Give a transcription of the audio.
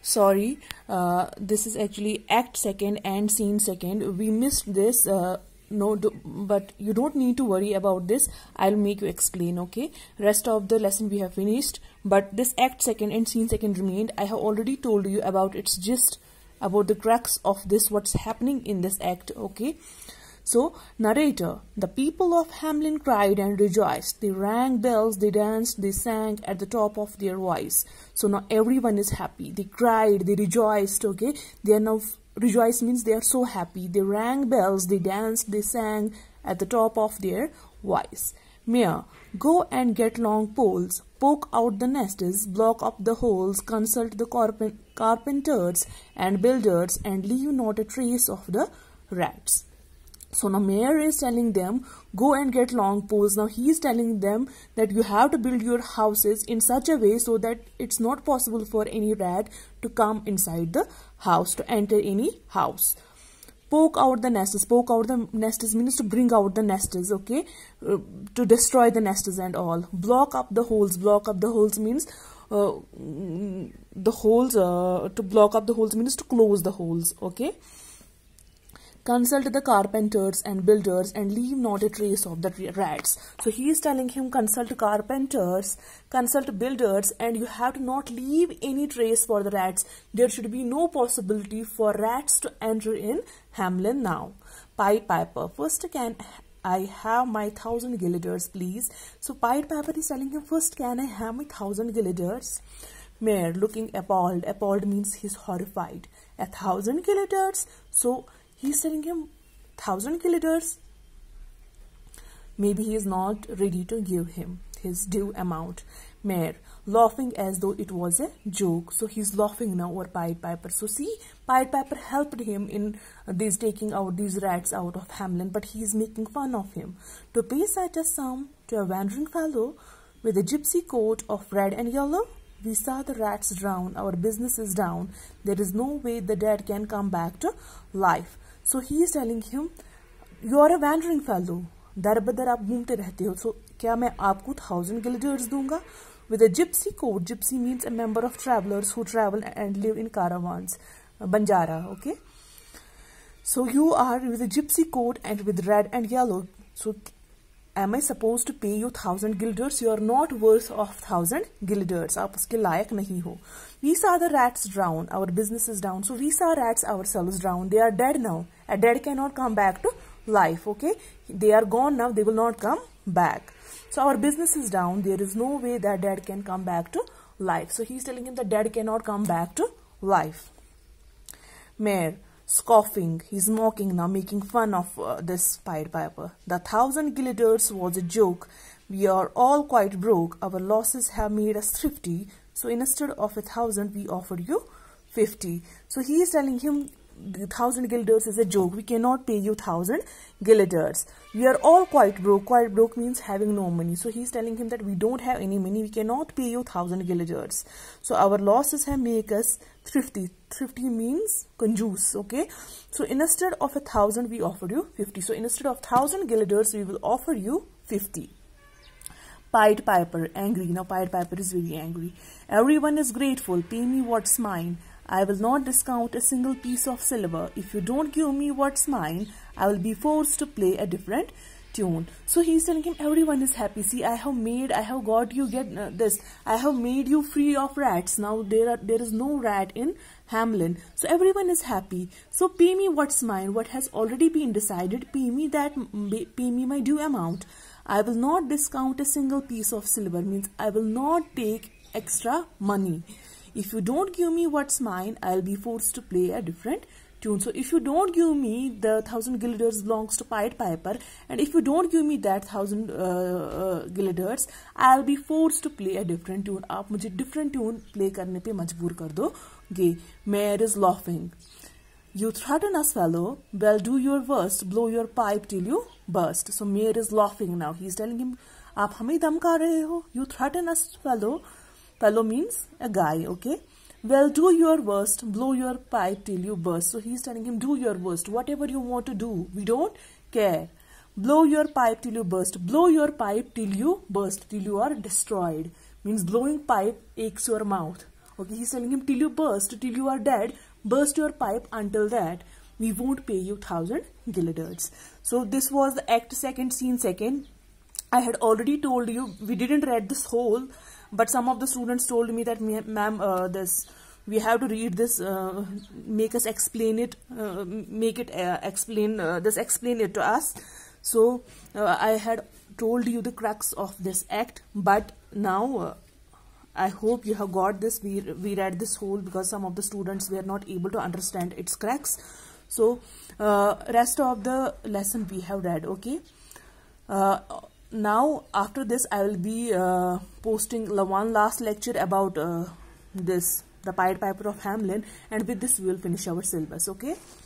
Sorry, this is actually act second and scene second. We missed this. But you don't need to worry about this. I'll make you explain, okay? Rest of the lesson we have finished, but this act second and scene second remained. I have already told you about its gist, about the crux of this, what's happening in this act, okay? So, narrator, the people of Hamelin cried and rejoiced. They rang bells, they danced, they sang at the top of their voice. So now everyone is happy. They cried, they rejoiced, okay? They are now, rejoice means they are so happy. They rang bells, they danced, they sang at the top of their voice. Mayor, go and get long poles, poke out the nests, block up the holes, consult the carpenters and builders, and leave not a trace of the rats. So now mayor is telling them, go and get long poles. Now he is telling them that you have to build your houses in such a way so that it's not possible for any rat to come inside the house, to enter any house. Poke out the nests. Poke out the nests means to bring out the nests, okay? To destroy the nests and all. Block up the holes. Block up the holes means to block up the holes means to close the holes, okay? Consult the carpenters and builders and leave not a trace of the rats. So he is telling him, consult carpenters, consult builders, and you have to not leave any trace for the rats. There should be no possibility for rats to enter in Hamelin now. Pied Piper, first can I have my 1,000 guilders, please? So Pied Piper is telling him, first can I have my 1,000 guilders? Mayor, looking appalled. Appalled means he's horrified. 1,000 guilders? So he's telling him 1,000 guilders. Maybe he is not ready to give him his due amount. Mayor, laughing as though it was a joke. So he's laughing now over Pied Piper. So see, Pied Piper helped him in this taking out these rats out of Hamelin, but he is making fun of him. To pay such a sum to a wandering fellow with a gypsy coat of red and yellow? We saw the rats drown. Our business is down. There is no way the dead can come back to life. So he is telling him, you are a wandering fellow. दर बदर आप घूमते रहते हो. So क्या मैं आपको 1,000 guilders दूंगा? With a gypsy coat. Gypsy means a member of travelers who travel and live in caravans. Banjara, okay? So you are with a gypsy coat and with red and yellow. So am I supposed to pay you 1,000 guilders? You are not worth of 1,000 guilders. आप उसके लायक नहीं हो. We saw the rats drown. Our business is down. So we saw rats ourselves drown. They are dead now. A dead cannot come back to life. Okay, they are gone now. They will not come back. So our business is down. There is no way that dead can come back to life. So he's telling him the dead cannot come back to life. Mayor, scoffing, he's mocking now, making fun of this Pied Piper. The 1,000 guilders was a joke. We are all quite broke. Our losses have made us thrifty. So instead of 1,000, we offered you 50. So he is telling him the 1,000 guilders is a joke. We cannot pay you 1,000 guilders. We are all quite broke. Quite broke means having no money. So he is telling him that we don't have any money. We cannot pay you 1,000 guilders. So our losses have made us thrifty. Thrifty means conjuice, okay? So instead of 1,000, we offered you 50. So instead of 1,000 guilders, we will offer you 50. Pied Piper, angry. Now Pied Piper is very angry. Everyone is grateful. Pay me what's mine. I will not discount a single piece of silver. If you don't give me what's mine, I will be forced to play a different tune. So he's telling him everyone is happy. See, I have got you this. I have made you free of rats. Now there is no rat in Hamelin. So everyone is happy. So pay me what's mine. What has already been decided, pay me my due amount. I will not discount a single piece of silver, means I will not take extra money. If you don't give me what's mine, I'll be forced to play a different tune. So if you don't give me the 1,000 guilders belongs to Pied Piper, and if you don't give me that 1,000 guilders, I'll be forced to play a different tune. आप मुझे different tune play करने पे मजबूर कर दोगे. Mayor is laughing. You threaten us, fellow. Well, do your worst. Blow your pipe till you burst. So Mayor is laughing now. He's telling him, आप हमें धमका रहे हो. You threaten us, fellow. Fellow means a guy, okay? Well, do your worst. Blow your pipe till you burst. So he's telling him, do your worst. Whatever you want to do, we don't care. Blow your pipe till you burst. Blow your pipe till you burst, till you are destroyed. Means blowing pipe aches your mouth. Okay, he's telling him, till you burst, till you are dead, burst your pipe. Until that, we won't pay you 1,000 guilders. So this was the act second, scene second. I had already told you, we didn't read this whole, but some of the students told me that, ma'am, we have to read this, make us explain it, explain it to us. So I had told you the crux of this act, but now I hope you have got this. We read this whole because some of the students were not able to understand its crux. So rest of the lesson we have read. Okay. Now after this I will be posting one last lecture about the Pied Piper of Hamelin, and with this we will finish our syllabus. Okay.